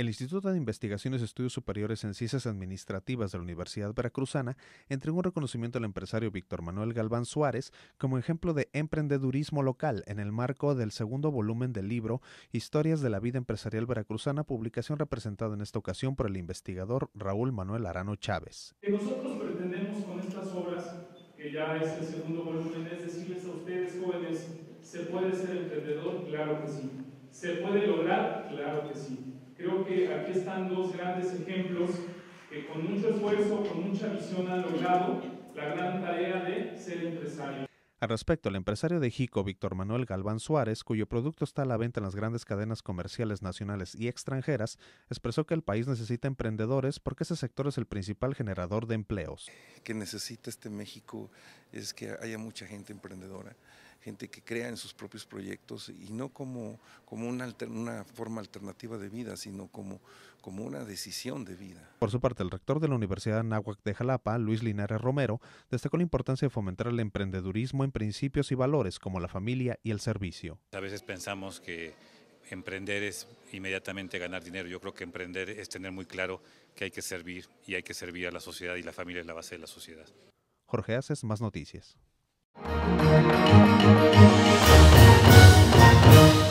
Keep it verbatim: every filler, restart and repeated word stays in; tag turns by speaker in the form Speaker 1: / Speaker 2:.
Speaker 1: El Instituto de Investigaciones y Estudios Superiores en Ciencias Administrativas de la Universidad Veracruzana entregó un reconocimiento al empresario Víctor Manuel Galván Suárez como ejemplo de emprendedurismo local en el marco del segundo volumen del libro Historias de la Vida Empresarial Veracruzana, publicación representada en esta ocasión por el investigador Raúl Manuel Arano Chávez.
Speaker 2: Que nosotros pretendemos con estas obras, que ya es el segundo volumen, es decirles a ustedes jóvenes, ¿se puede ser emprendedor? Claro que sí. ¿Se puede lograr? Claro que sí. Creo que aquí están dos grandes ejemplos que con mucho esfuerzo, con mucha visión han logrado la gran tarea de ser empresario.
Speaker 1: Al respecto, el empresario de Jico, Víctor Manuel Galván Suárez, cuyo producto está a la venta en las grandes cadenas comerciales nacionales y extranjeras, expresó que el país necesita emprendedores porque ese sector es el principal generador de empleos.
Speaker 3: Que necesita este México es que haya mucha gente emprendedora, gente que crea en sus propios proyectos y no como, como una, alter, una forma alternativa de vida, sino como, como una decisión de vida.
Speaker 1: Por su parte, el rector de la Universidad Anáhuac de Jalapa, Luis Linares Romero, destacó la importancia de fomentar el emprendedurismo en principios y valores como la familia y el servicio.
Speaker 4: A veces pensamos que emprender es inmediatamente ganar dinero. Yo creo que emprender es tener muy claro que hay que servir y hay que servir a la sociedad y la familia es la base de la sociedad.
Speaker 1: Jorge Aces, Más Noticias.